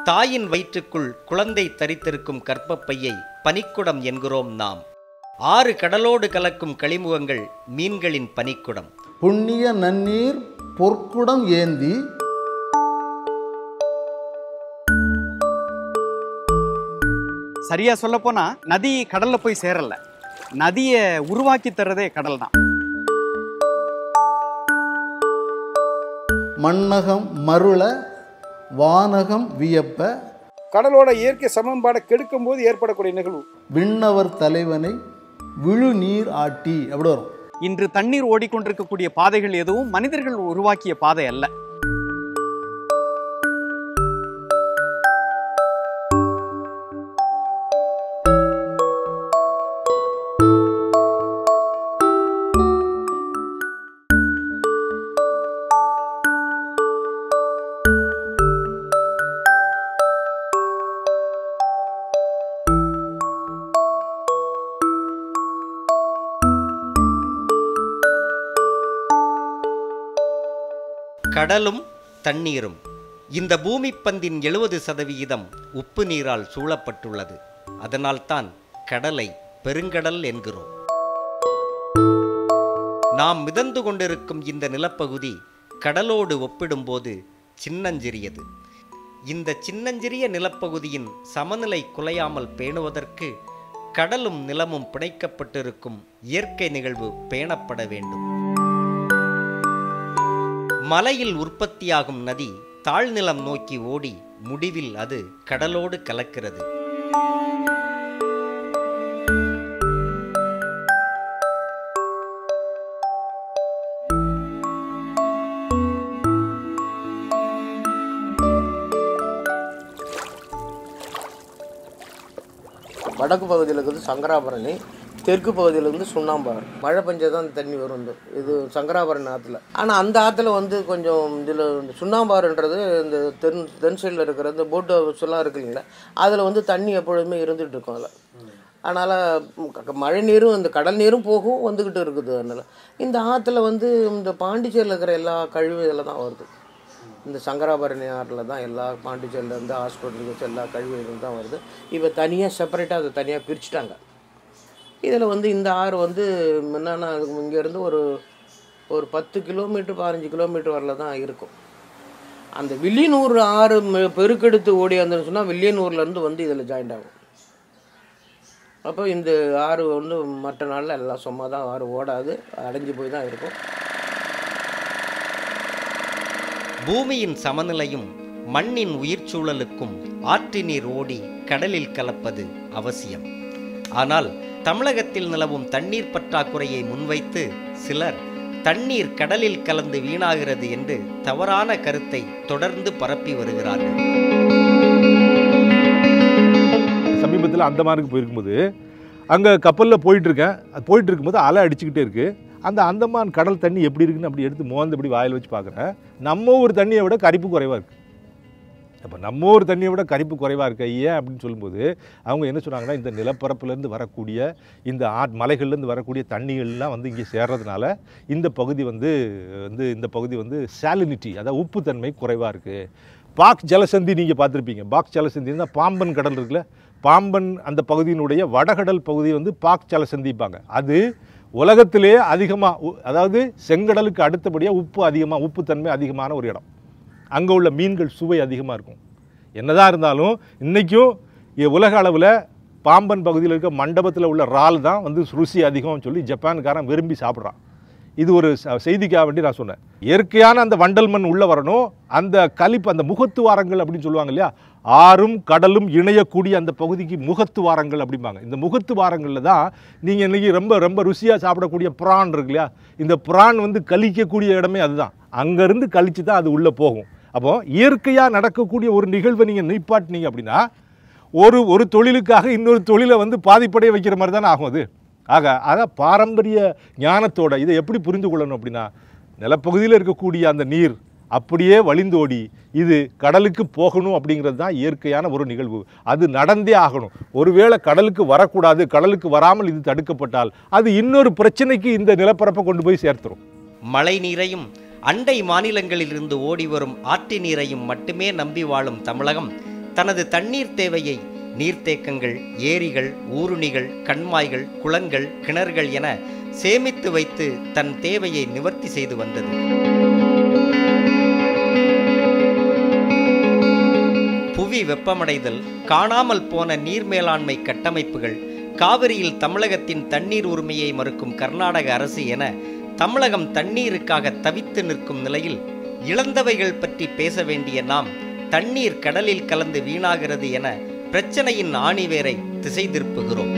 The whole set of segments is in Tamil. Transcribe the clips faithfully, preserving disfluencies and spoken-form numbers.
தாயின் வயிற்றுக்குள் குழந்தை தரித்திருக்கும் கர்ப்பப்பையை பனிக்குடம் என்கிறோம் நாம். ஆறு கடலோடு கலக்கும் களிமுகங்கள் மீன்களின் பனிக்குடம். புண்ணிய நன்னீர் பொற்குடம் ஏந்தி சரியா சொல்ல போனா நதி கடல்ல போய் சேரல, நதியை உருவாக்கி தர்றதே கடல் தான். மண்ணகம் மருள வானகம் வியப்ப, கடலோட இயற்கை சமன்பாடை கெடுக்கும் போது ஏற்படக்கூடிய நிகழ்வு. விண்ணவர் தலைவனை விழு நீர் ஆட்டி அப்படி வரும். இன்று தண்ணீர் ஓடிக்கொண்டிருக்கக்கூடிய பாதைகள் எதுவும் மனிதர்கள் உருவாக்கிய பாதை அல்ல. கடலும் தண்ணீரும். இந்த பூமி பந்தின் எழுபது சதவிகிதம் உப்பு நீரால் சூழப்பட்டுள்ளது. அதனால்தான் கடலை பெருங்கடல் என்கிறோம். நாம் மிதந்து கொண்டிருக்கும் இந்த நிலப்பகுதி கடலோடு ஒப்பிடும்போது சின்னஞ்சிறியது. இந்த சின்னஞ்சிறிய நிலப்பகுதியின் சமநிலை குலையாமல் பேணுவதற்கு கடலும் நிலமும் பிணைக்கப்பட்டிருக்கும் இயற்கை நிகழ்வு பேணப்பட வேண்டும். மலையில் உற்பத்தியாகும் நதி தாழ்நிலம் நோக்கி ஓடி முடிவில் அது கடலோடு கலக்கிறது. வடக்கு பகுதியில் இருக்கிறது சங்கராபரணி, தெற்கு பகுதியில் வந்து சுண்ணாம்பாறு. மழை பெஞ்சதான் அந்த தண்ணி வரும். இது சங்கராபரணி ஆற்றுல. ஆனால் அந்த ஆற்றுல வந்து கொஞ்சம் இதில் சுண்ணாம்பாறுன்றது இந்த தென் தென் சைடில் இருக்கிற இந்த போட் ஹவுஸ் எல்லாம் இருக்கு இல்லைங்களா, அதில் வந்து தண்ணி எப்பொழுதுமே இருந்துகிட்டு இருக்கும் அதில். அதனால் மழை நீரும் இந்த கடல் நீரும் போகும் வந்துக்கிட்டு இருக்குது. அதனால் இந்த ஆற்றுல வந்து இந்த பாண்டிச்சேரியில் இருக்கிற எல்லா கழிவு இதில் தான் வருது. இந்த சங்கராபரணி ஆற்றில் தான் எல்லா பாண்டிச்சேரியிலேருந்து ஹாஸ்பிட்டலுக்கு எல்லா கழிவு இதில் தான் வருது. இப்போ தனியாக செப்பரேட்டாக அதை தனியாக பிரிச்சுட்டாங்க. இதில் வந்து இந்த ஆறு வந்து என்னென்னா இங்கேருந்து ஒரு ஒரு பத்து கிலோமீட்டர் பதினஞ்சு கிலோமீட்டர் வரல தான் இருக்கும். அந்த வில்லியனூர் ஆறு பெருக்கெடுத்து ஓடி வந்துன்னு சொன்னால் வில்லியனூர்லேருந்து வந்து இதில் ஜாயிண்ட் ஆகும். அப்போ இந்த ஆறு வந்து மற்ற நாளில் எல்லாம் சும்மா தான் ஆறு ஓடாது, அடைஞ்சு போய் தான் இருக்கும். பூமியின் சமநிலையும் மண்ணின் உயிர் சூழலுக்கும் ஆற்று நீர் ஓடி கடலில் கலப்பது அவசியம். ஆனால் தமிழகத்தில் நிலவும் தண்ணீர் பற்றாக்குறையை முன்வைத்து சிலர் தண்ணீர் கடலில் கலந்து வீணாகிறது என்று தவறான கருத்தை தொடர்ந்து பரப்பி வருகிறார்கள். சமீபத்தில் அந்தமானுக்கு போயிருக்கும்போது அங்கே கப்பலில் போயிட்டுருக்கேன். அது போயிட்டு இருக்கும்போது அலை அடிச்சுக்கிட்டே இருக்குது. அந்த அந்தமான் கடல் தண்ணி எப்படி இருக்குன்னு அப்படி எடுத்து மோந்தபடி வாயில் வச்சு பார்க்குறேன். நம்ம ஊர் தண்ணியை விட கரிப்பு குறைவாக இருக்குது. அப்போ நம்ம ஊர் தண்ணியை விட கரிப்பு குறைவாக இருக்கு ஏன் அப்படின்னு சொல்லும்போது அவங்க என்ன சொன்னாங்கன்னா, இந்த நிலப்பரப்புலேருந்து வரக்கூடிய இந்த ஆட் மலைகள்லேருந்து வரக்கூடிய தண்ணிகள்லாம் வந்து இங்கே சேர்றதுனால இந்த பகுதி வந்து வந்து இந்த பகுதி வந்து சாலினிட்டி, அதாவது உப்புத்தன்மை குறைவாக இருக்குது. பாக் ஜலசந்தி நீங்கள் பார்த்துருப்பீங்க. பாக் ஜலசந்தின்னா பாம்பன் கடல் இருக்குல்ல, பாம்பன் அந்த பகுதியினுடைய வடகடல் பகுதி வந்து பாக் ஜலசந்திப்பாங்க. அது உலகத்திலே அதிகமாக, அதாவது செங்கடலுக்கு அடுத்தபடியாக உப்பு அதிகமாக உப்புத்தன்மை அதிகமான ஒரு இடம். அங்கே உள்ள மீன்கள் சுவை அதிகமாக இருக்கும். என்னதான் இருந்தாலும் இன்றைக்கும் உலக அளவில் பாம்பன் பகுதியில் இருக்க மண்டபத்தில் உள்ள இறால் தான் வந்து ருசி அதிகம்னு சொல்லி ஜப்பான்காரன் விரும்பி சாப்பிட்றான். இது ஒரு செய்திக்காக வேண்டி நான் சொன்னேன். இயற்கையான அந்த வண்டல் மண் உள்ளே வரணும். அந்த கலிப்பு, அந்த முகத்துவாரங்கள் அப்படின்னு சொல்லுவாங்க இல்லையா, ஆறும் கடலும் இணையக்கூடிய அந்த பகுதிக்கு முகத்துவாரங்கள் அப்படிம்பாங்க. இந்த முகத்துவாரங்களில் தான் நீங்கள் இன்றைக்கி ரொம்ப ரொம்ப ருசியாக சாப்பிடக்கூடிய பிரான் இருக்கு இல்லையா, இந்த பிரான் வந்து கழிக்கக்கூடிய இடமே அதுதான். அங்கேருந்து கழித்து தான் அது உள்ளே போகும். அப்போது இயற்கையாக நடக்கக்கூடிய ஒரு நிகழ்வை நீங்கள் நிப்பாட்டினீங்க அப்படின்னா ஒரு ஒரு தொழிலுக்காக இன்னொரு தொழிலை வந்து பாதிப்படைய வைக்கிற மாதிரி தானே ஆகும் அது. ஆக அதான் பாரம்பரிய ஞானத்தோட இதை எப்படி புரிந்து கொள்ளணும் அப்படின்னா, நிலப்பகுதியில் இருக்கக்கூடிய அந்த நீர் அப்படியே வழிந்தோடி இது கடலுக்கு போகணும் அப்படிங்கிறது தான் இயற்கையான ஒரு நிகழ்வு. அது நடந்தே ஆகணும். ஒருவேளை கடலுக்கு வரக்கூடாது, கடலுக்கு வராமல் இது தடுக்கப்பட்டால் அது இன்னொரு பிரச்சனைக்கு இந்த நிலப்பரப்பை கொண்டு போய் சேர்த்துரும். மழை நீரையும் அண்டை மாநிலங்களில் இருந்து ஓடி வரும் ஆற்று நீரையும் மட்டுமே நம்பி வாழும் தமிழகம் தனது தண்ணீர் தேவையை நீர்த்தேக்கங்கள், ஏரிகள், ஊருணிகள், கண்மாய்கள், குளங்கள், கிணறுகள் என சேமித்து வைத்து தன் தேவையை நிவர்த்தி செய்து வந்தது. புவி வெப்பமடைதல், காணாமல் போன நீர் மேலாண்மை கட்டமைப்புகள், காவிரியில் தமிழகத்தின் தண்ணீர் உரிமையை மறுக்கும் கர்நாடக அரசு என தமிழகம் தண்ணீருக்காக தவித்து நிற்கும் நிலையில் இழந்தவைகள் பற்றி பேச வேண்டிய நாம் தண்ணீர் கடலில் கலந்து வீணாகிறது என பிரச்சனையின் ஆணிவேரை திசை திருப்புகிறோம்.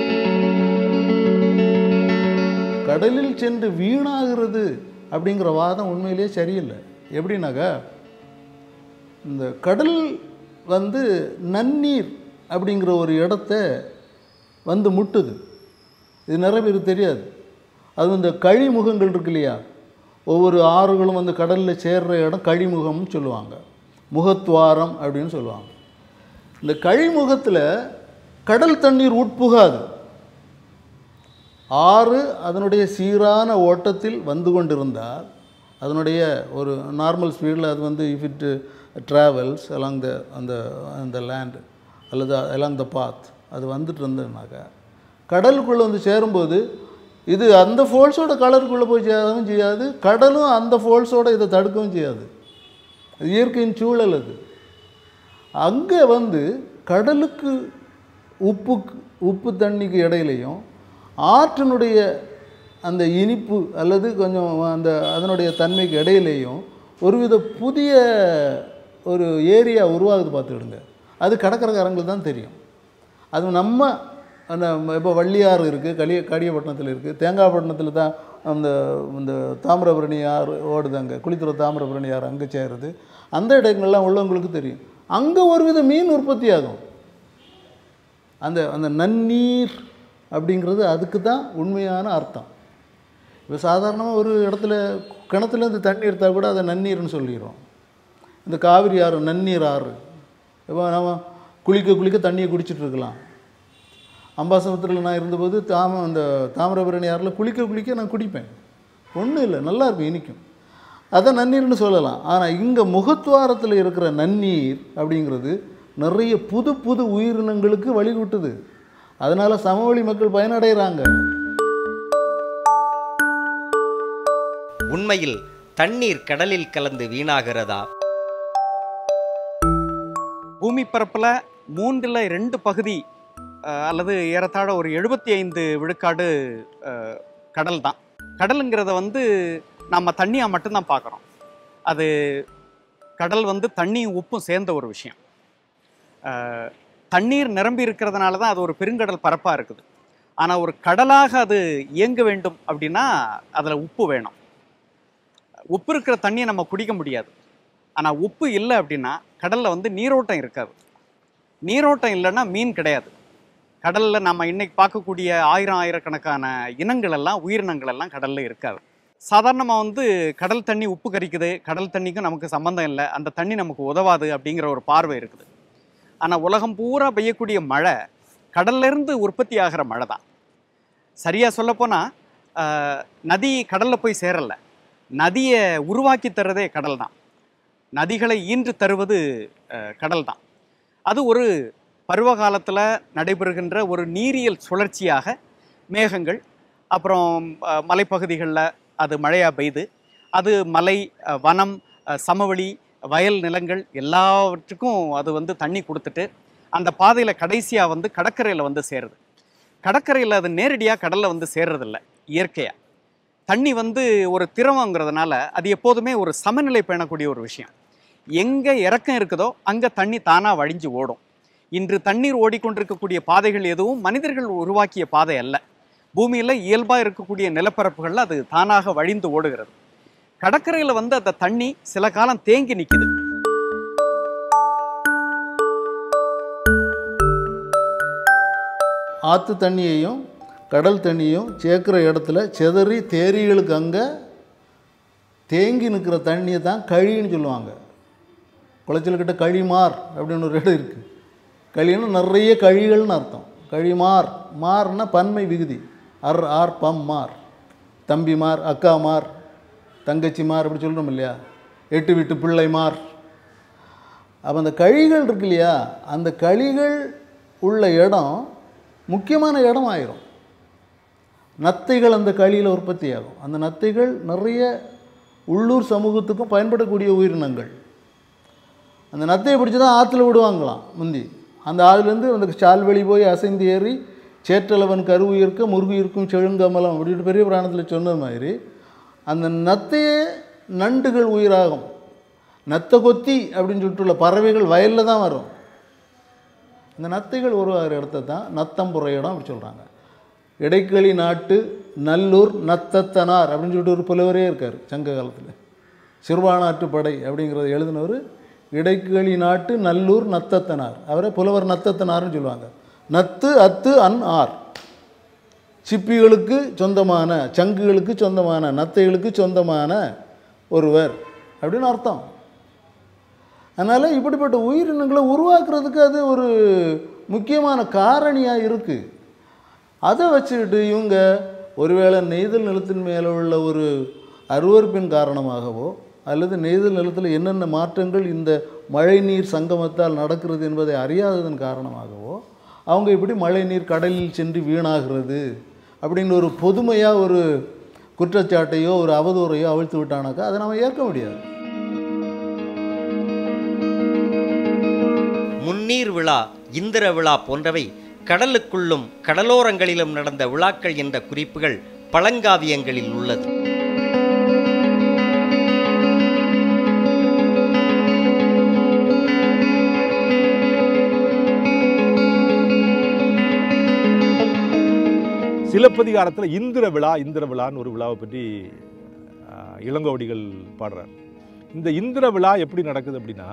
கடலில் சென்று வீணாகிறது அப்படிங்கிற வாதம் உண்மையிலேயே சரியில்லை. எப்படின்னாக்கா, இந்த கடல் வந்து நன்னீர் அப்படிங்கிற ஒரு இடத்த வந்து முட்டுது. இது நிறைய பேருக்கு தெரியாது. அது இந்த கழிமுகங்கள் இருக்கு இல்லையா, ஒவ்வொரு ஆறுகளும் வந்து கடலில் சேர்ற இடம் கழிமுகம்னு சொல்லுவாங்க, முகத்வாரம் அப்படின்னு சொல்லுவாங்க. இந்த கழிமுகத்தில் கடல் தண்ணீர் உட்புகாது. ஆறு அதனுடைய சீரான ஓட்டத்தில் வந்து கொண்டிருந்தால், அதனுடைய ஒரு நார்மல் ஸ்பீடில் அது வந்து if it travels along the அந்த அந்த லேண்டு அல்லது அலாங் த பாத் அது வந்துட்டு இருந்ததுனாக்கா, கடலுக்குள்ளே வந்து சேரும்போது இது அந்த ஃபோர்ஸோட கடலுக்குள்ளே போய் சேரவும் செய்யாது, கடலும் அந்த ஃபோர்ஸோட இதை தடுக்கவும் செய்யாது. அது இயற்கையின் சூழல். அது அங்கே வந்து கடலுக்கு உப்பு உப்பு தண்ணிக்கு இடையிலையும் ஆற்றினுடைய அந்த இனிப்பு அல்லது கொஞ்சம் அந்த அதனுடைய தன்மைக்கு இடையிலையும் ஒருவித புதிய ஒரு ஏரியா உருவாகுது பார்த்துக்கிடுங்க. அது கடற்கரைக்காரங்களுக்கு தான் தெரியும். அது நம்ம அந்த இப்போ வள்ளியாறு இருக்குது, களிய காடியப்பட்டினத்தில் இருக்குது, தேங்காய்பட்டினத்தில் தான் அந்த இந்த தாமிரபரணி ஆறு ஓடுது, அங்கே குளித்துறை தாமிரபரணி ஆறு அங்கே சேருது. அந்த இடங்கள்லாம் உள்ளவங்களுக்கு தெரியும். அங்கே ஒரு வித மீன் உற்பத்தி ஆகும். அந்த அந்த நன்னீர் அப்படிங்கிறது அதுக்கு தான் உண்மையான அர்த்தம். இப்போ சாதாரணமாக ஒரு இடத்துல கிணத்துலேருந்து தண்ணி எடுத்தால் கூட அதை நன்னீர்னு சொல்லிடுறோம். இந்த காவிரி ஆறு நன்னீர் ஆறு. இப்போ நம்ம குளிக்க குளிக்க தண்ணியை குடிச்சிட்ருக்கலாம். அம்பாசமுத்திரத்தில் நான் இருந்தபோது தாம அந்த தாமிரபரணி ஆறில் குளிக்க குளிக்க நான் குடிப்பேன். ஒன்றும் இல்லை, நல்லாயிருக்கும், இனிக்கும். அதை நன்னீர்னு சொல்லலாம். ஆனால் இங்கே முகத்வாரத்தில் இருக்கிற நன்னீர் அப்படிங்கிறது நிறைய புது புது உயிரினங்களுக்கு வழிகூட்டுது. அதனால் சமவெளி மக்கள் பயனடைகிறாங்க. உண்மையில் தண்ணீர் கடலில் கலந்து வீணாகிறதா? பூமி பரப்பில் மூன்றில் ரெண்டு பகுதி அல்லது ஏறத்தாழ ஒரு எழுபத்தி ஐந்து விழுக்காடு கடல் தான். கடலுங்கிறத வந்து நம்ம தண்ணியாக மட்டும்தான் பார்க்குறோம். அது கடல் வந்து தண்ணியும் உப்பும் சேர்ந்த ஒரு விஷயம். தண்ணீர் நிரம்பி இருக்கிறதுனால தான் அது ஒரு பெருங்கடல் பரப்பாக இருக்குது. ஆனால் ஒரு கடலாக அது இயங்க வேண்டும் அப்படின்னா அதில் உப்பு வேணும். உப்பு இருக்கிற தண்ணியை நம்ம குடிக்க முடியாது. ஆனால் உப்பு இல்லை அப்படின்னா கடலில் வந்து நீரோட்டம் இருக்காது. நீரோட்டம் இல்லைன்னா மீன் கிடையாது. கடலில் நம்ம இன்னைக்கு பார்க்கக்கூடிய ஆயிரம் ஆயிரக்கணக்கான இனங்கள் எல்லாம் உயிரினங்கள் எல்லாம் கடலில் இருக்காது. சாதாரணமாக வந்து கடல் தண்ணி உப்பு கரிக்குது, கடல் தண்ணிக்கும் நமக்கு சம்மந்தம் இல்லை, அந்த தண்ணி நமக்கு உதவாது அப்படிங்கிற ஒரு பார்வை இருக்குது. ஆனால் உலகம் பூரா பெய்யக்கூடிய மழை கடல்லேருந்து உற்பத்தி ஆகிற மழை தான். சரியாக சொல்லப்போனால் நதி கடலில் போய் சேரலை, நதியை உருவாக்கி தர்றதே கடல் தான். நதிகளை ஈன்று தருவது கடல் தான். அது ஒரு பருவ காலத்தில் நடைபெறுகின்ற ஒரு நீரியல் சுழற்சியாக மேகங்கள், அப்புறம் மலைப்பகுதிகளில் அது மழையாக பெய்து, அது மலை, வனம், சமவெளி, வயல் நிலங்கள் எல்லாவற்றுக்கும் அது வந்து தண்ணி கொடுத்துட்டு அந்த பாதையில் கடைசியாக வந்து கடற்கரையில் வந்து சேருது. கடற்கரையில் அது நேரடியாக கடலில் வந்து சேர்றதில்லை. இயற்கையாக தண்ணி வந்து ஒரு திரவங்கிறதுனால அது எப்போதுமே ஒரு சமநிலை பேணக்கூடிய ஒரு விஷயம். எங்கே இறக்கம் இருக்குதோ அங்கே தண்ணி தானாக வழிஞ்சு ஓடும். இன்று தண்ணீர் ஓடிக்கொண்டிருக்கக்கூடிய பாதைகள் எதுவும் மனிதர்கள் உருவாக்கிய பாதை அல்ல. பூமியில் இயல்பாக இருக்கக்கூடிய நிலப்பரப்புகளில் அது தானாக வழிந்து ஓடுகிறது. கடற்கரையில் வந்து அந்த தண்ணி சில காலம் தேங்கி நிற்குது. ஆற்று தண்ணியையும் கடல் தண்ணியும் சேர்க்குற இடத்துல செதறி தேரிகளுக்கு அங்கே தேங்கி நிற்கிற தண்ணியை தான் கழின்னு சொல்லுவாங்க. குளச்சல்கிட்ட கழிமார் அப்படின்னு ஒரு இடம் இருக்குது. கழின்னு நிறைய கழிகள்னு அர்த்தம். கழிமார், மார்னா பன்மை விகுதி. அர் ஆர் பம் மார், தம்பிமார், அக்காமார், தங்கச்சிமார் அப்படி சொல்கிறோம் இல்லையா. எட்டு வீட்டு பிள்ளைமார். அப்போ அந்த கழிகள் இருக்கு இல்லையா, அந்த கழிகள் உள்ள இடம் முக்கியமான இடம் ஆயிரும். நத்தைகள் அந்த கழியில் உற்பத்தி ஆகும். அந்த நத்தைகள் நிறைய உள்ளூர் சமூகத்துக்கும் பயன்படக்கூடிய உயிரினங்கள். அந்த நத்தையை பிடிச்சி தான் ஆற்றுல விடுவாங்களாம் முந்தி. அந்த ஆறுலேருந்து அந்த சால்வெளி போய் அசைந்து ஏறி சேற்றளவன் கருவுயிர்க்க முருகுயிருக்கும் செழுங்கமலம் அப்படின்ட்டு பெரிய புராணத்தில் சொன்ன மாதிரி அந்த நத்தையே நண்டுகள் உயிராகும். நத்தை கொத்தி அப்படின்னு சொல்லிட்டுள்ள பறவைகள் வயலில் தான் வரும். இந்த நத்தைகள் உருவாகிற இடத்த தான் நத்தம்புற இடம் அப்படி சொல்கிறாங்க. இடைக்களி நாட்டு நல்லூர் நத்தத்தனார் அப்படின்னு சொல்லிட்டு ஒரு புலவரே இருக்கார் சங்க காலத்தில். சிறுபானாற்று படை அப்படிங்கிறத எழுதினவர் இடைக்களி நாட்டு நல்லூர் நத்தத்தனார். அவரை புலவர் நத்தத்தனார்னு சொல்லுவாங்க. நத்து அத்து அன் ஆர், சிப்பிகளுக்கு சொந்தமான, சங்குகளுக்கு சொந்தமான, நத்தைகளுக்கு சொந்தமான ஒருவர் அப்படின்னு அர்த்தம். அதனால் இப்படிப்பட்ட உயிரினங்களை உருவாக்குறதுக்கு அது ஒரு முக்கியமான காரணியாக இருக்குது. அதை வச்சுக்கிட்டு இவங்க ஒருவேளை நெய்தல் நிலத்தின் மேலே உள்ள ஒரு அருவருப்பின் காரணமாகவோ அல்லது நெய்தல் நிலத்தில் என்னென்ன மாற்றங்கள் இந்த மழைநீர் சங்கமத்தால் நடக்கிறது என்பதை அறியாததன் காரணமாகவோ அவங்க இப்படி மழைநீர் கடலில் சென்று வீணாகிறது அப்படின்னு ஒரு பொதுமையாக ஒரு குற்றச்சாட்டையோ ஒரு அவதூறையோ அவிழ்த்து விட்டானாக்கா அதை நம்ம ஏற்க முடியாது. முன்னீர் விழா, இந்திர விழா போன்றவை கடலுக்குள்ளும் கடலோரங்களிலும் நடந்த விழாக்கள் என்ற குறிப்புகள் பழங்காவியங்களில் உள்ளது. சிலப்பதிகாரத்தில் இந்திர விழா இந்திர விழான்னு ஒரு விழாவை பற்றி இளங்கோவடிகள் பாடுறார். இந்த இந்திர விழா எப்படி நடக்குது அப்படின்னா,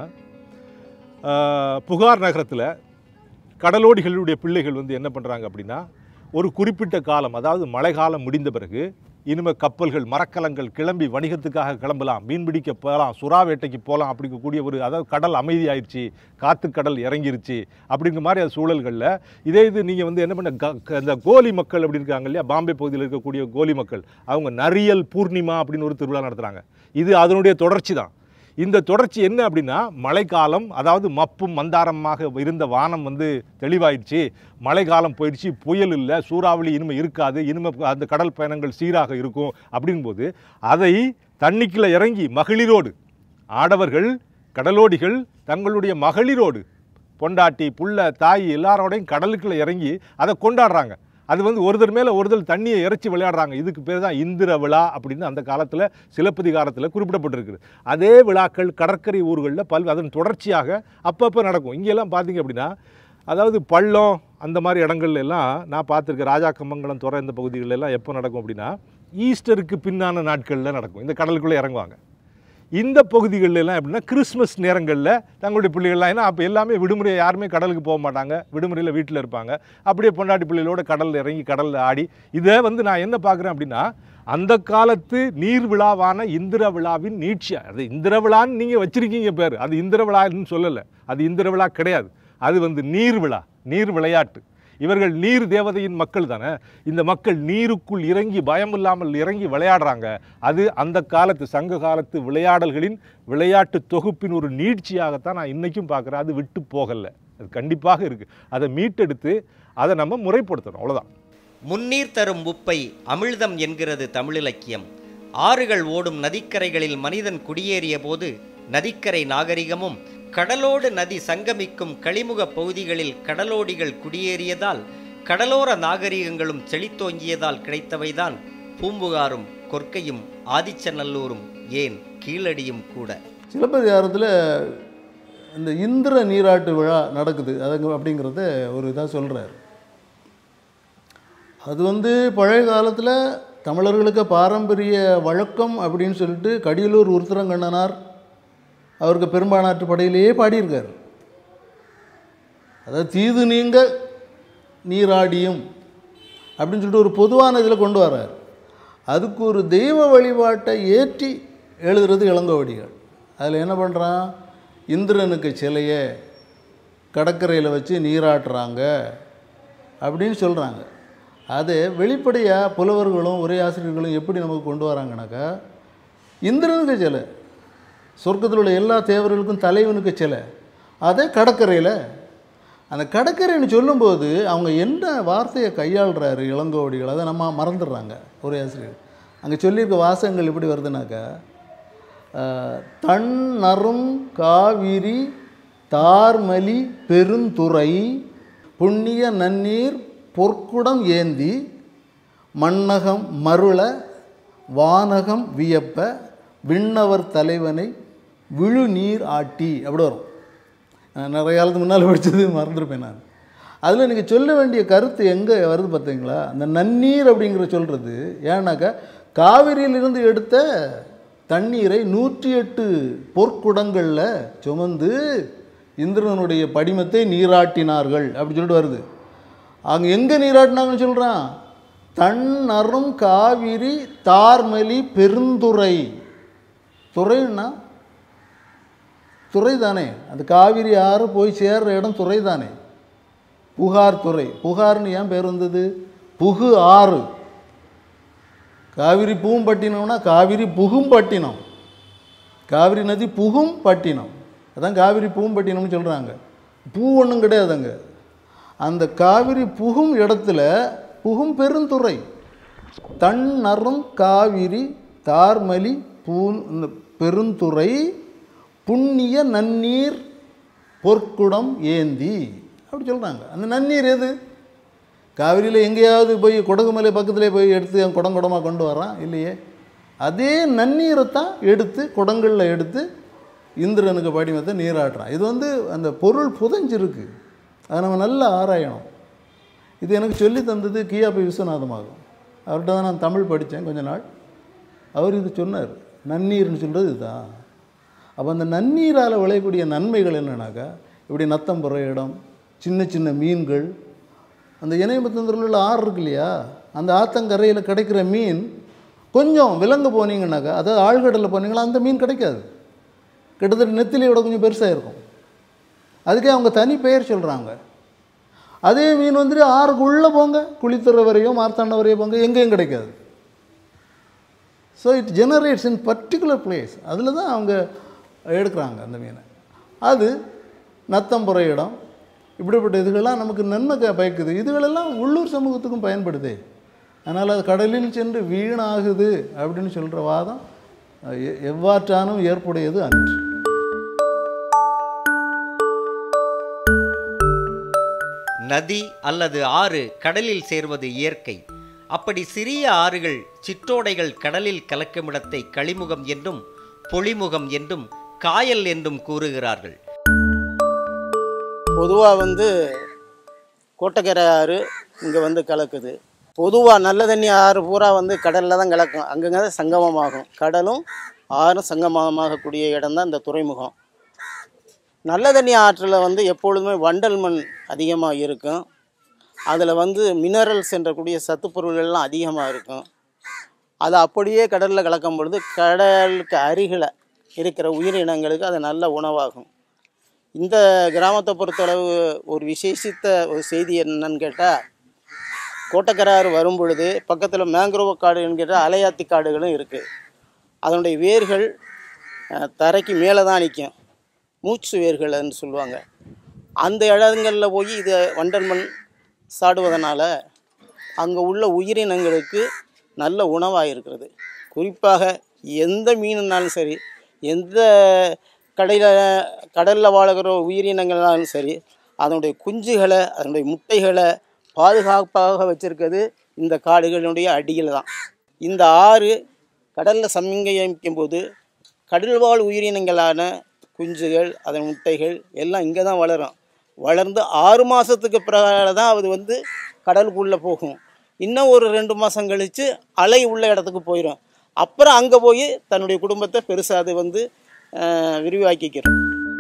புகார் நகரத்தில் கடலோடிகளுடைய பிள்ளைகள் வந்து என்ன பண்ணுறாங்க அப்படின்னா, ஒரு குறிப்பிட்ட காலம், அதாவது மழை காலம் முடிந்த பிறகு இனிமேல் கப்பல்கள் மரக்கலங்கள் கிளம்பி வணிகத்துக்காக கிளம்பலாம், மீன்பிடிக்க போகலாம், சுறா வேட்டைக்கு போகலாம் அப்படிங்கக்கூடிய ஒரு, அதாவது கடல் அமைதி ஆயிடுச்சு, காற்று கடல் இறங்கிருச்சு அப்படிங்கிற மாதிரி அது சூழல்களில் இதே இது நீங்கள் வந்து என்ன பண்ண இந்த கோலி மக்கள் அப்படி இருக்காங்க இல்லையா, பாம்பே பகுதியில் இருக்கக்கூடிய கோலி மக்கள், அவங்க நரியல் பூர்ணிமா அப்படின்னு ஒரு திருவிழா நடத்துகிறாங்க. இது அதனுடைய தொடர்ச்சி தான். இந்த தொடர்ச்சி என்ன அப்படின்னா, மழைக்காலம், அதாவது மப்பும் மந்தாரமாக இருந்த வானம் வந்து தெளிவாயிடுச்சு, மழைக்காலம் போயிடுச்சு, புயல் இல்லை, சூறாவளி இனிமேல் இருக்காது, இனிமேல் அந்த கடல் பயணங்கள் சீராக இருக்கும் அப்படிங்கும்போது அதை தண்ணிக்குள்ளே இறங்கி மகளிரோடு, ஆடவர்கள் கடலோடிகள் தங்களுடைய மகளிரோடு, பொண்டாட்டி புள்ள தாய் எல்லாரோடையும் கடலுக்குள்ளே இறங்கி அதை கொண்டாடுறாங்க. அது வந்து ஒருத்தர் மேலே ஒருத்தர் தண்ணியை இறைச்சி விளையாடுறாங்க. இதுக்கு பேர் தான் இந்திர விழா அப்படின்னு அந்த காலத்தில் சிலப்பதிகாரத்தில் குறிப்பிடப்பட்டிருக்குது. அதே விழாக்கள் கடற்கரை ஊர்களில் பல் அதன் தொடர்ச்சியாக அப்பப்போ நடக்கும். இங்கெல்லாம் பார்த்தீங்க அப்படின்னா, அதாவது பள்ளம் அந்த மாதிரி இடங்கள்ல எல்லாம் நான் பார்த்துருக்கேன். ராஜா கம்மங்கலம் துறை இந்த பகுதிகளெல்லாம் எப்போ நடக்கும் அப்படின்னா, ஈஸ்டருக்கு பின்னான நாட்களில் நடக்கும். இந்த கடலுக்குள்ளே இறங்குவாங்க. இந்த பகுதிகளில் எல்லாம் எப்படின்னா, கிறிஸ்மஸ் நேரங்களில் தங்களுடைய பிள்ளைகள்லாம், ஏன்னா அப்போ எல்லாமே விடுமுறை, யாருமே கடலுக்கு போக மாட்டாங்க, விடுமுறையில் வீட்டில் இருப்பாங்க, அப்படியே பொண்டாட்டி பிள்ளைகளோட கடலில் இறங்கி கடலில் ஆடி, இதை வந்து நான் என்ன பார்க்குறேன் அப்படின்னா, அந்த காலத்து நீர் விழாவான இந்திர விழாவின் நீட்சியாக, அது இந்திர விழான்னு நீங்கள் வச்சுருக்கீங்க பேர், அது இந்திர விழான்னு சொல்லலை, அது இந்திர விழா கிடையாது, அது வந்து நீர் விழா, நீர் விளையாட்டு. இவர்கள் நீர் தேவதையின் மக்கள் தானே. இந்த மக்கள் நீருக்குள் இறங்கி பயம் இல்லாமல் இறங்கி விளையாடுறாங்க. அது அந்த காலத்து சங்க காலத்து விளையாடல்களின் விளையாட்டு தொகுப்பின் ஒரு நீட்சியாகத்தான் நான் இன்றைக்கும் பார்க்குறேன். அது விட்டு போகலை, அது கண்டிப்பாக இருக்குது. அதை மீட்டெடுத்து அதை நம்ம முறைப்படுத்தணும், அவ்வளோதான். முன்னீர் தரும் உப்பை அமிழ்தம் என்கிறது தமிழிலக்கியம். ஆறுகள் ஓடும் நதிக்கரைகளில் மனிதன் குடியேறிய போது நதிக்கரை நாகரிகமும், கடலோடு நதி சங்கமிக்கும் களிமுக பகுதிகளில் கடலோடிகள் குடியேறியதால் கடலோர நாகரிகங்களும் செழித்தோங்கியதால் கிடைத்தவைதான் பூம்புகாரும் கொற்கையும் ஆதிச்சநல்லூரும், ஏன் கீழடியும் கூட. சிலப்பதிகாரத்தில் இந்த இந்திர நீராட்டு விழா நடக்குது அது அப்படிங்கிறத ஒரு இதாக சொல்கிறார். அது வந்து பழைய காலத்தில் தமிழர்களுக்கு பாரம்பரிய வழக்கம் அப்படின்னு சொல்லிட்டு கடியலூர் உருத்திரங்கண்ணனார் அவருக்கு பெரும்பானாற்று படையிலேயே பாடியிருக்கார். அதாவது தீது நீங்க நீராடியும் அப்படின்னு சொல்லிட்டு ஒரு பொதுவான இதில் கொண்டு வர்றார். அதுக்கு ஒரு தெய்வ வழிபாட்டை ஏற்றி எழுதுறது இளங்கோவடிகள். அதில் என்ன பண்ணுறான், இந்திரனுக்கு சிலையை கடற்கரையில் வச்சு நீராட்டுறாங்க அப்படின்னு சொல்கிறாங்க. அது வெளிப்படையாக புலவர்களும் உரை ஆசிரியர்களும் எப்படி நமக்கு கொண்டு வராங்கனாக்கா, இந்திரனுக்கு சிலை, சொர்க்கத்தில் உள்ள எல்லா தேவர்களுக்கும் தலைவனுக்கு சிலை, அதே கடற்கரையில் அந்த கடற்கரைன்னு சொல்லும்போது அவங்க என்ன வார்த்தையை கையாளுறாரு இளங்கோவடிகள், அதை நம்ம மறந்துடுறாங்க ஒரு ஆசிரியர். அங்கே சொல்லியிருக்க வாசகங்கள் எப்படி வருதுனாக்கா, தன் நறும் காவிரி தார்மலி பெருந்துறை புண்ணிய நன்னீர் பொற்குடம் ஏந்தி மண்ணகம் மருள வானகம் வியப்ப விண்ணவர் தலைவனை விழுநீர் ஆட்டி அப்படி வரும். நிறைய காலத்துக்கு முன்னால் படித்தது மறந்துருப்பேன் நான். அதில் நீங்கள் சொல்ல வேண்டிய கருத்து எங்கே வருது பார்த்தீங்களா, அந்த நன்னீர் அப்படிங்கிற சொல்கிறது. ஏன்னாக்கா காவிரியிலிருந்து எடுத்த தண்ணீரை நூற்றி எட்டு பொற்குடங்களில் சுமந்து இந்திரனுடைய படிமத்தை நீராட்டினார்கள் அப்படி சொல்லிட்டு வருது. அங்கே எங்கே நீராட்டினாங்கன்னு சொல்கிறான், தன் அரும் காவிரி தார்மலி பெருந்துறை. துறைன்னா துறை தானே, அந்த காவிரி ஆறு போய் சேர்ற இடம் துறை தானே, புகார் துறை. புகார்னு ஏன் பேர் வந்தது, புகு ஆறு. காவிரி பூம்பட்டினம்னா காவிரி புகும் பட்டினம், காவிரி நதி புகும் பட்டினம், அதான் காவிரி பூம்பட்டினம்னு சொல்கிறாங்க. பூ ஒன்றும் கிடையாதுங்க. அந்த காவிரி புகும் இடத்துல புகும் பெருந்துறை. தன் நறும் காவிரி தார்மலி பூ பெருந்துறை புண்ணிய நன்னீர் பொற்குடம் ஏந்தி அப்படி சொல்கிறாங்க. அந்த நன்னீர் எது, காவிரியில் எங்கேயாவது போய் கொடகுமலை பக்கத்திலே போய் எடுத்து அவன் குடம் குடமாக கொண்டு வரான் இல்லையே. அதே நன்னீரை தான் எடுத்து குடங்களில் எடுத்து இந்திரனுக்கு படிமத்தை நீராட்டுறான். இது வந்து அந்த பொருள் புதைஞ்சிருக்கு, அதை நம்ம நல்லா ஆராயணும். இது எனக்கு சொல்லி தந்தது கியாபி விஸ்வநாதமாகும். அவர்கிட்ட தான் நான் தமிழ் படித்தேன் கொஞ்ச நாள். அவர் இது சொன்னார், நன்னீர்னு சொல்கிறது இதுதான். அப்போ அந்த நன்னீரால் விளையக்கூடிய நன்மைகள் என்னன்னாக்கா, இப்படி நத்தம் போகிற இடம், சின்ன சின்ன மீன்கள், அந்த இணையபத்தந்தில் உள்ள ஆறு இருக்கு இல்லையா, அந்த ஆத்தங்கரையில் கிடைக்கிற மீன் கொஞ்சம் விலங்கு போனீங்கன்னாக்கா, அதாவது ஆழ்கடலில் போனீங்களா அந்த மீன் கிடைக்காது, கிட்டத்தட்ட நெத்திலியோட கொஞ்சம் பெருசாக இருக்கும். அதுக்கே அவங்க தனி பெயர் சொல்கிறாங்க. அதே மீன் வந்துட்டு ஆறுக்கு உள்ளே போங்க, குளித்துறை வரையோ மார்த்தாண்ட வரையோ போங்க, எங்கேயும் கிடைக்காது. So it generates in particular place, அதில் தான் அவங்க எடுக்கிறாங்க அந்த மீனை. அது நத்தம்புற இடம், இப்படிப்பட்ட இதுகளெல்லாம் நமக்கு நன்மை பயக்குது. இதுகளெல்லாம் உள்ளூர் சமூகத்துக்கும் பயன்படுது. அதனால் அது கடலில் சென்று வீணாகுது அப்படின்னு சொல்கிற வாதம் எவ்வாற்றானும் ஏற்புடையது அன்று. நதி அல்லது ஆறு கடலில் சேர்வது இயற்கை. அப்படி சிறிய ஆறுகள் சிற்றோடைகள் கடலில் கலக்குமிடத்தை களிமுகம் என்றும் பொலிமுகம் என்றும் காயல் என்றும் கூறுகிறார்கள். பொதுவாக வந்து கோட்டக்கரை ஆறு இங்கே வந்து கலக்குது. பொதுவாக நல்ல தண்ணி ஆறு பூரா வந்து கடலில் தான் கலக்கும், அங்கங்கே சங்கமமாகும். கடலும் ஆறும் சங்கமமாகக்கூடிய இடம் தான் இந்த துறைமுகம். நல்ல தண்ணி ஆற்றில் வந்து எப்பொழுதுமே வண்டல் மண் அதிகமாக இருக்கும். அதில் வந்து மினரல்ஸ் என்றக்கூடிய சத்து பொருள்கள்லாம் அதிகமாக இருக்கும். அதை அப்படியே கடலில் கலக்கும் பொழுது கடலுக்கு அருகில் இருக்கிற உயிரினங்களுக்கு அது நல்ல உணவாகும். இந்த கிராமத்தை பொறுத்தளவு ஒரு விசேஷித்த ஒரு செய்தி என்னன்னு கேட்டால், கோட்டக்கராறு வரும் பொழுது பக்கத்தில் மேங்க்ரோவ் காடு என்கிற அலையாத்தி காடுகளும் இருக்குது. அதனுடைய வேர்கள் தரைக்கு மேலே தான் நிற்கும், மூச்சு வேர்கள்னு சொல்லுவாங்க. அந்த இடங்களில் போய் இதை வண்டல் மண் சாடுவதனால அங்கே உள்ள உயிரினங்களுக்கு நல்ல உணவாக இருக்கிறது. குறிப்பாக எந்த மீனுனாலும் சரி, எந்த கடையில் கடலில் வாழுகிற உயிரினங்கள்னாலும் சரி, அதனுடைய குஞ்சுகளை அதனுடைய முட்டைகளை பாதுகாப்பாக வச்சுருக்கிறது இந்த காடுகளுடைய அடியில் தான். இந்த ஆறு கடலில் சமங்கமிக்கும் போது கடல்வாழ் உயிரினங்களான குஞ்சுகள் அதன் முட்டைகள் எல்லாம் இங்கே தான் வளரும். வளர்ந்து ஆறு மாதத்துக்கு பிறகு தான் அது வந்து கடலுக்குள்ளே போகும். இன்னும் ஒரு ரெண்டு மாதம் கழித்து அலை உள்ள இடத்துக்கு போயிடும். அப்புறம் அங்கே போய் தன்னுடைய குடும்பத்தை பெருசாக அது வந்து விரிவாக்கிக்கிறோம்.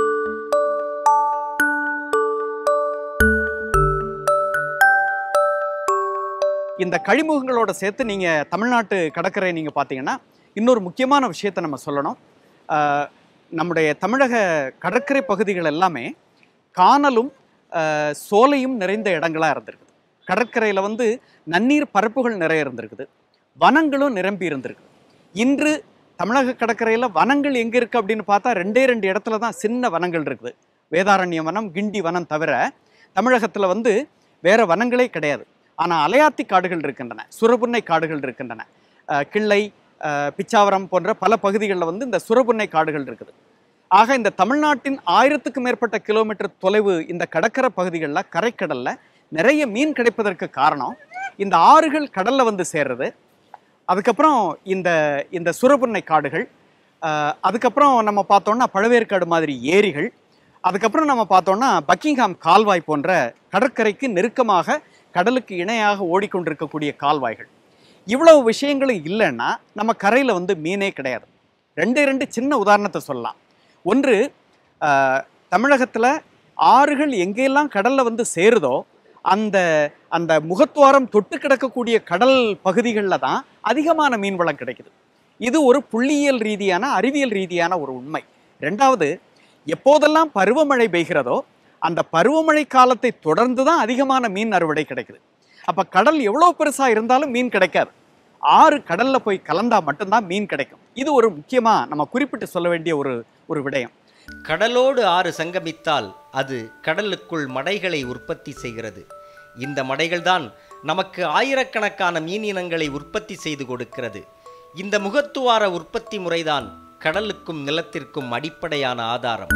இந்த கழிமுகங்களோட சேர்த்து நீங்கள் தமிழ்நாட்டு கடற்கரை நீங்கள் பார்த்தீங்கன்னா இன்னொரு முக்கியமான விஷயத்தை நம்ம சொல்லணும். நம்முடைய தமிழக கடற்கரை பகுதிகள் எல்லாமே கானலும் சோலையும் நிறைந்த இடங்களாக இருந்திருக்குது. கடற்கரையில் வந்து நன்னீர் பரப்புகள் நிறைய இருந்திருக்குது, வனங்களும் நிரம்பி இருந்திருக்குது. இன்று தமிழக கடற்கரையில் வனங்கள் எங்கே இருக்குது அப்படின்னு பார்த்தா ரெண்டே ரெண்டு இடத்துல தான் சின்ன வனங்கள் இருக்குது. வேதாரண்ய வனம், கிண்டி வனம் தவிர தமிழகத்தில் வந்து வேற வனங்களே கிடையாது. ஆனால் அலையாத்தி காடுகள் இருக்கின்றன, சுரபுன்னை காடுகள் இருக்கின்றன, கிள்ளை, பிச்சாவரம் போன்ற பல பகுதிகளில் வந்து இந்த சுரபுன்னை காடுகள் இருக்குது. ஆக இந்த தமிழ்நாட்டின் ஆயிரத்துக்கும் மேற்பட்ட கிலோமீட்டர் தொலைவு இந்த கடற்கரை பகுதிகளில், கரைக்கடலில் நிறைய மீன் கிடைப்பதற்கு காரணம் இந்த ஆறுகள் கடலில் வந்து சேர்றது. அதுக்கப்புறம் இந்த இந்த சுரபுன்னை காடுகள், அதுக்கப்புறம் நம்ம பார்த்தோம்னா பழவேற்காடு மாதிரி ஏரிகள், அதுக்கப்புறம் நம்ம பார்த்தோம்னா பக்கிங்ஹாம் கால்வாய் போன்ற கடற்கரைக்கு நெருக்கமாக கடலுக்கு இணையாக ஓடிக்கொண்டிருக்கக்கூடிய கால்வாய்கள். இவ்வளவு விஷயங்களும் இல்லைன்னா நம்ம கரையில் வந்து மீனே கிடையாது. ரெண்டு ரெண்டு சின்ன உதாரணத்தை சொல்லலாம். ஒன்று, தமிழகத்தில் ஆறுகள் எங்கெல்லாம் கடலில் வந்து சேருதோ அந்த அந்த முகத்துவாரம் தொட்டு கிடக்கக்கூடிய கடல் பகுதிகளில் தான் அதிகமான மீன் வளம் கிடைக்குது. இது ஒரு புள்ளியியல் ரீதியான, அறிவியல் ரீதியான ஒரு உண்மை. ரெண்டாவது, எப்போதெல்லாம் பருவமழை பெய்கிறதோ அந்த பருவமழை காலத்தை தொடர்ந்து தான் அதிகமான மீன் அறுவடை கிடைக்குது. அப்போ கடல் எவ்வளோ பெருசாக இருந்தாலும் மீன் கிடைக்காது. ஆறு கடலில் போய் கலந்தா மட்டும்தான் மீன் கிடைக்கும். இது ஒரு முக்கியமாக நம்ம குறிப்பிட்டு சொல்ல வேண்டிய ஒரு ஒரு விடயம். கடலோடு ஆறு சங்கமித்தால் அது கடலுக்குள் மடைகளை உற்பத்தி செய்கிறது. இந்த மடைகள்தான் நமக்கு ஆயிரக்கணக்கான மீன் இனங்களை உற்பத்தி செய்து கொடுக்கிறது. இந்த முகத்துவார உற்பத்தி முறைதான் கடலுக்கும் நிலத்திற்கும் அடிப்படையான ஆதாரம்.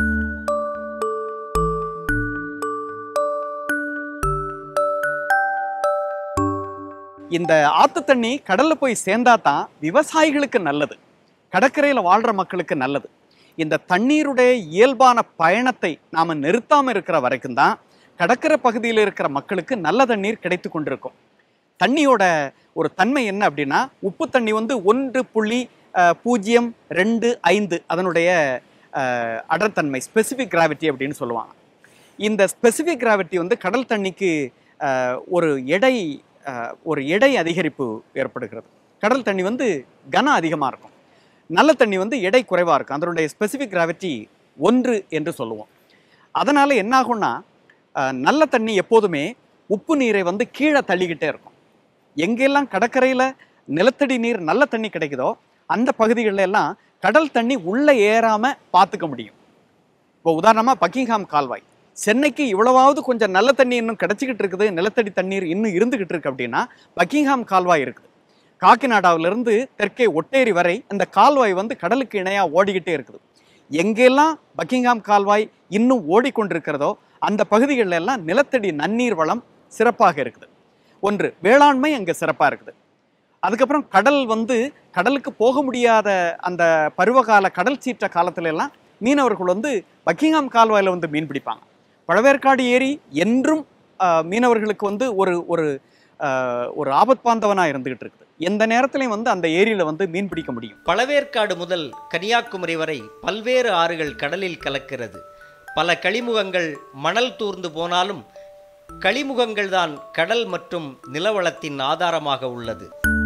இந்த ஆத்து தண்ணி கடல்ல போய் சேர்ந்தா தான் விவசாயிகளுக்கு நல்லது, கடற்கரையில் வாழ்ற மக்களுக்கு நல்லது. இந்த தண்ணீருடைய இயல்பான பயணத்தை நாம நிறுத்தாம இருக்கிற வரைக்கும் தான் கடற்கரை பகுதியில் இருக்கிற மக்களுக்கு நல்ல தண்ணீர் கிடைத்து கொண்டிருக்கும். தண்ணியோட ஒரு தன்மை என்ன அப்படின்னா, உப்பு தண்ணி வந்து ஒன்று புள்ளி பூஜ்ஜியம் ரெண்டு ஐந்து அதனுடைய அடர்த்தன்மை, ஸ்பெசிஃபிக் கிராவிட்டி அப்படின்னு சொல்லுவாங்க. இந்த ஸ்பெசிஃபிக் கிராவிட்டி வந்து கடல் தண்ணிக்கு ஒரு எடை ஒரு எடை அதிகரிப்பு ஏற்படுகிறது. கடல் தண்ணி வந்து கனம் அதிகமாக இருக்கும், நல்ல தண்ணி வந்து எடை குறைவாக இருக்கும். அதனுடைய ஸ்பெசிஃபிக் கிராவிட்டி ஒன்று என்று சொல்லுவோம். அதனால் என்ன ஆகும்னா, நல்ல தண்ணி எப்போதுமே உப்பு நீரை வந்து கீழே தள்ளிக்கிட்டே இருக்கும். எங்கெல்லாம் கடற்கரையில் நிலத்தடி நீர் நல்ல தண்ணி கிடைக்குதோ அந்த பகுதிகளில் எல்லாம் கடல் தண்ணி உள்ளே ஏறாமல் பார்த்துக்க முடியும். இப்போ உதாரணமாக பக்கிங்ஹாம் கால்வாய், சென்னைக்கு இவ்வளவாவது கொஞ்சம் நல்ல தண்ணி இன்னும் கிடச்சிக்கிட்டு இருக்குது, நிலத்தடி தண்ணீர் இன்னும் இருந்துகிட்டு இருக்கு அப்படின்னா பக்கிங்ஹாம் கால்வாய் இருக்குது. காக்கிநாடாவிலிருந்து தெற்கே ஒட்டேரி வரை அந்த கால்வாய் வந்து கடலுக்கு இணையாக ஓடிக்கிட்டே இருக்குது. எங்கெல்லாம் பக்கிங்ஹாம் கால்வாய் இன்னும் ஓடிக்கொண்டிருக்கிறதோ அந்த பகுதிகளில் எல்லாம் நிலத்தடி நன்னீர் வளம் சிறப்பாக இருக்குது. ஒன்று, வேளாண்மை அங்கே சிறப்பாக இருக்குது. அதுக்கப்புறம் கடல் வந்து கடலுக்கு போக முடியாத அந்த பருவகால கடல் சீற்ற காலத்துல எல்லாம் மீனவர்கள் வந்து பக்கிங்ஹாம் கால்வாயில் வந்து மீன் பிடிப்பாங்க. பழவேற்காடு ஏரி என்றும் மீனவர்களுக்கு வந்து ஒரு ஒரு ஒரு ஆபத்பாந்தவனாக இருந்துகிட்டு இருக்குது. எந்த நேரத்திலையும் வந்து அந்த ஏரியில் வந்து மீன் பிடிக்க முடியும். பழவேற்காடு முதல் கன்னியாகுமரி வரை பல்வேறு ஆறுகள் கடலில் கலக்கிறது. பல கழிமுகங்கள் மணல் தூர்ந்து போனாலும் கழிமுகங்கள் தான் கடல் மற்றும் நிலவளத்தின் ஆதாரமாக உள்ளது.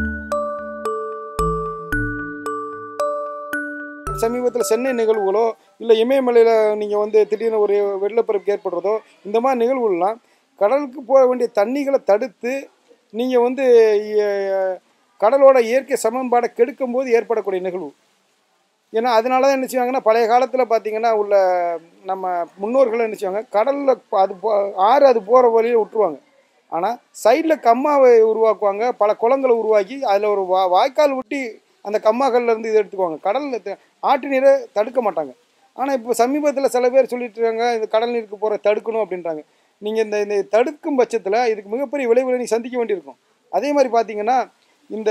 சமீபத்தில் சென்னை நிகழ்வுகளோ இல்லை இமயமலையில் நீங்கள் வந்து திடீர்னு ஒரு வெள்ளப்பெருக்கு ஏற்படுறதோ இந்த மாதிரி நிகழ்வுகள்லாம் கடலுக்கு போக வேண்டிய தண்ணிகளை தடுத்து நீங்கள் வந்து கடலோட இயற்கை சமன்பாடை கெடுக்கும் போது ஏற்படக்கூடிய நிகழ்வு. ஏன்னா அதனால தான் என்ன செய்வாங்கன்னா, பழைய காலத்தில் பார்த்தீங்கன்னா உள்ள நம்ம முன்னோர்கள் என்ன செய்வாங்க, கடலில் அது ஆறு அது போகிற வழியில் விட்டுருவாங்க. ஆனால் சைடில் கம்மாவை உருவாக்குவாங்க, பல குளங்களை உருவாக்கி அதில் ஒரு வா வாய்க்கால் விட்டி அந்த கம்மாக்கள்லேருந்து இதை எடுத்துக்குவாங்க. கடலில் ஆற்று நீரை தடுக்க மாட்டாங்க. ஆனால் இப்போ சமீபத்தில் சில பேர் சொல்லிட்டு இருக்காங்க, இந்த கடல் நீருக்கு போகிற தடுக்கணும் அப்படின்றாங்க. நீங்கள் இந்த இந்த தடுக்கும் பட்சத்தில் இதுக்கு மிகப்பெரிய விளைவுகளை நீங்கள் சந்திக்க வேண்டியிருக்கும். அதே மாதிரி பார்த்தீங்கன்னா, இந்த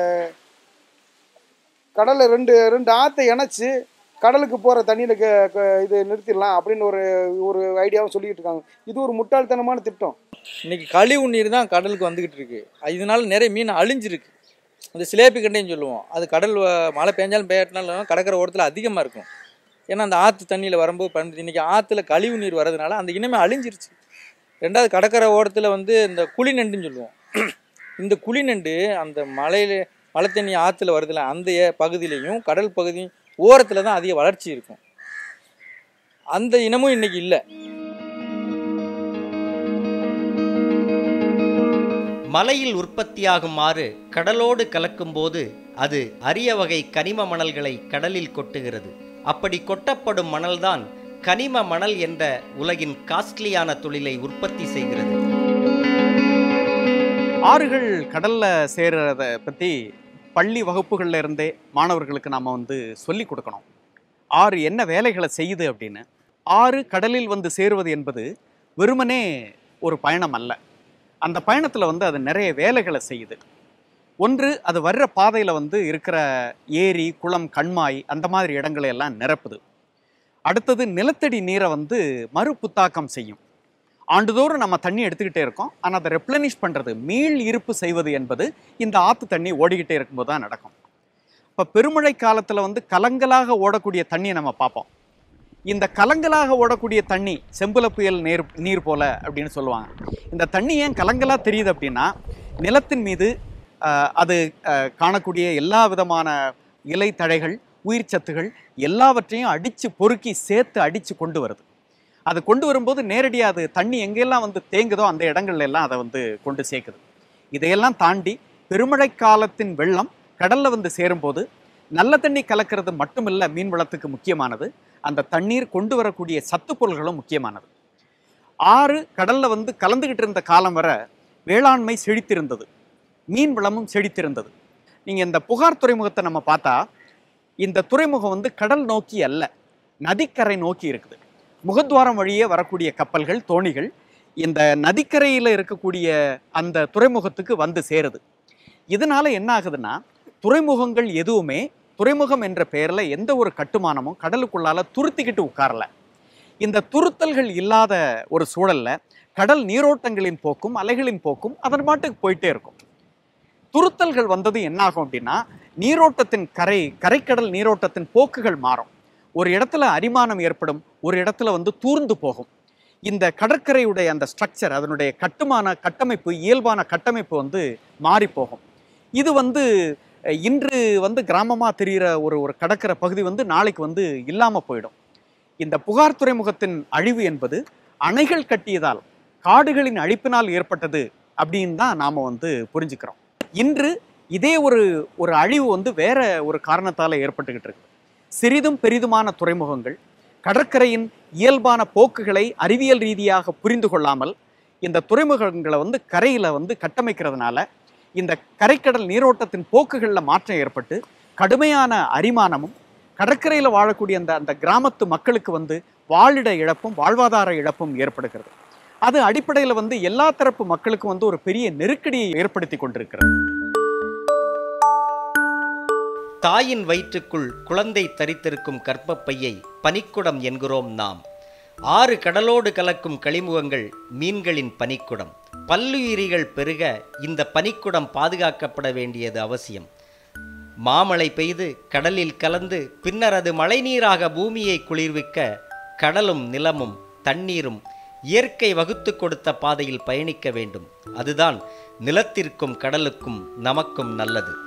கடலில் ரெண்டு ரெண்டு ஆற்றை இணைச்சி கடலுக்கு போகிற தண்ணியில் இது நிறுத்திடலாம் அப்படின்னு ஒரு ஒரு ஐடியாவும் சொல்லிக்கிட்டு இருக்காங்க. இது ஒரு முட்டாள்தனமான திட்டம். இன்னைக்கு கழிவு நீர் தான் கடலுக்கு வந்துக்கிட்டு இருக்கு. இதனால நிறைய மீன் அழிஞ்சிருக்கு. இந்த சிலேபி கண்டைன்னு சொல்லுவோம், அது கடல் மழை பெஞ்சாலும் பெய்யாட்டினாலும் கடற்கரை ஓரத்தில் அதிகமாக இருக்கும். ஏன்னா அந்த ஆற்று தண்ணியில் வரும்போது பயன்படுத்தி இன்றைக்கி ஆற்றுல கழிவு நீர் வரதுனால அந்த இனமே அழிஞ்சிருச்சு. ரெண்டாவது கடற்கரை ஓரத்தில் வந்து இந்த குழிநண்டுன்னு சொல்லுவோம். இந்த குழிநண்டு அந்த மலையில் மழை தண்ணி ஆற்றுல வருதுல அந்த பகுதியிலையும் கடல் பகுதியும் ஓரத்தில் தான் அதிக வளர்ச்சி இருக்கும். அந்த இனமும் இன்னைக்கு இல்லை. மலையில் உற்பத்தியாகும் ஆறு கடலோடு கலக்கும்போது அது அரிய வகை கனிம மணல்களை கடலில் கொட்டுகிறது. அப்படி கொட்டப்படும் மணல்தான் கனிம மணல் என்ற உலகின் காஸ்ட்லியான தொழிலை உற்பத்தி செய்கிறது. ஆறுகள் கடல்ல சேர்றத பற்றி பள்ளி வகுப்புகள்ல இருந்தே மாணவர்களுக்கு நாம் வந்து சொல்லி கொடுக்கணும். ஆறு என்ன வேலைகளை செய்யுது அப்படின்னு. ஆறு கடலில் வந்து சேருவது என்பது வெறுமனே ஒரு பயணம் அல்ல. அந்த பயணத்தில் வந்து அது நிறைய வேலைகளை செய்யுது. ஒன்று, அது வர்ற பாதையில் வந்து இருக்கிற ஏரி, குளம், கண்மாய் அந்த மாதிரி இடங்களை எல்லாம் நிரப்புது. அடுத்தது, நிலத்தடி நீரை வந்து மறுபுத்தாக்கம் செய்யும். ஆண்டுதோறும் நம்ம தண்ணி எடுத்துக்கிட்டே இருக்கோம், ஆனால் அதை ரெப்ளனிஷ் பண்ணுறது, மீள் இருப்பு செய்வது என்பது இந்த ஆற்று தண்ணி ஓடிக்கிட்டே இருக்கும்போது தான் நடக்கும். இப்போ பெருமழை காலத்தில் வந்து கலங்கலாக ஓடக்கூடிய தண்ணியை நம்ம பார்ப்போம். இந்த கலங்கலாக ஓடக்கூடிய தண்ணி செம்புல புயல் நீர் நீர் போல அப்படின்னு சொல்லுவாங்க. இந்த தண்ணி ஏன் கலங்கலாக தெரியுது அப்படின்னா, நிலத்தின் மீது அது காணக்கூடிய எல்லா விதமான இலை தழைகள், உயிர் சத்துகள் எல்லாவற்றையும் அடித்து பொறுக்கி சேர்த்து அடித்து கொண்டு வருது. அது கொண்டு வரும்போது நேரடியாக அது தண்ணி எங்கெல்லாம் வந்து தேங்குதோ அந்த இடங்கள்ல எல்லாம் அதை வந்து கொண்டு சேர்க்குது. இதையெல்லாம் தாண்டி பெருமழை காலத்தின் வெள்ளம் கடலில் வந்து சேரும்போது நல்ல தண்ணி கலக்கிறது மட்டுமில்லை மீன் வளத்துக்கு முக்கியமானது, அந்த தண்ணீர் கொண்டு வரக்கூடிய சத்து பொருள்களும் முக்கியமானது. ஆறு கடலில் வந்து கலந்துக்கிட்டு இருந்த காலம் வர வேளாண்மை செழித்திருந்தது, மீன் வளமும் செழித்திருந்தது. நீங்கள் இந்த புகார் துறைமுகத்தை நம்ம பார்த்தா, இந்த துறைமுகம் வந்து கடல் நோக்கி அல்ல, நதிக்கரை நோக்கி இருக்குது. முகத்வாரம் வழியே வரக்கூடிய கப்பல்கள், தோணிகள் இந்த நதிக்கரையில் இருக்கக்கூடிய அந்த துறைமுகத்துக்கு வந்து சேருது. இதனால என்ன ஆகுதுன்னா, துறைமுகங்கள் எதுவுமே துறைமுகம் என்ற பெயரில் எந்த ஒரு கட்டுமானமும் கடலுக்குள்ளால துருத்திக்கிட்டு உட்காரல. இந்த துருத்தல்கள் இல்லாத ஒரு சூழல்ல கடல் நீரோட்டங்களின் போக்கும் அலைகளின் போக்கும் அதன் பாட்டுக்கு போயிட்டே இருக்கும். துருத்தல்கள் வந்தது என்ன ஆகும் அப்படின்னா, நீரோட்டத்தின் கரை கரைக்கடல் நீரோட்டத்தின் போக்குகள் மாறும். ஒரு இடத்துல அரிமானம் ஏற்படும், ஒரு இடத்துல வந்து தூர்ந்து போகும். இந்த கடற்கரையுடைய அந்த ஸ்ட்ரக்சர், அதனுடைய கட்டுமான கட்டமைப்பு, இயல்பான கட்டமைப்பு வந்து மாறி போகும். இது வந்து இன்று வந்து கிராமமாக தெரிகிற ஒரு ஒரு கடற்கரை பகுதி வந்து நாளைக்கு வந்து இல்லாமல் போயிடும். இந்த புகார் துறைமுகத்தின் அழிவு என்பது அணைகள் கட்டியதால், காடுகளின் அழிப்பினால் ஏற்பட்டது அப்படின்னு தான் நாம் வந்து புரிஞ்சுக்கிறோம். இன்று இதே ஒரு ஒரு அழிவு வந்து வேற ஒரு காரணத்தால் ஏற்பட்டுக்கிட்டு இருக்கு. சிறிதும் பெரிதுமான துறைமுகங்கள் கடற்கரையின் இயல்பான போக்குகளை அறிவியல் ரீதியாக புரிந்து கொள்ளாமல் இந்த துறைமுகங்களை வந்து கரையில் வந்து கட்டமைக்கிறதுனால இந்த கரைக்கடல் நீரோட்டத்தின் போக்குகளில் மாற்றம் ஏற்பட்டு கடுமையான அரிமானமும் கடற்கரையில் வாழக்கூடிய அந்த அந்த கிராமத்து மக்களுக்கு வந்து வாழிட இழப்பும் வாழ்வாதார இழப்பும் ஏற்படுகிறது. அது அடிப்படையில் வந்து எல்லா தரப்பு மக்களுக்கும் வந்து ஒரு பெரிய நெருக்கடியை ஏற்படுத்தி கொண்டிருக்கிறது. தாயின் வயிற்றுக்குள் குழந்தை தரித்திருக்கும் கர்ப்பப்பையை பனிக்குடம் என்கிறோம் நாம். ஆறு கடலோடு கலக்கும் கழிமுகங்கள் மீன்களின் பனிக்குடம். பல்லுயிரிகள் பெருக இந்த பனிக்குடம் பாதுகாக்கப்பட வேண்டியது அவசியம். மாமழை பெய்து கடலில் கலந்து பின்னர் அது மழைநீராக பூமியை குளிர்விக்க கடலும் நிலமும் தண்ணீரும் இயற்கை வகுத்து கொடுத்த பாதையில் பயணிக்க வேண்டும். அதுதான் நிலத்திற்கும் கடலுக்கும் நமக்கும் நல்லது.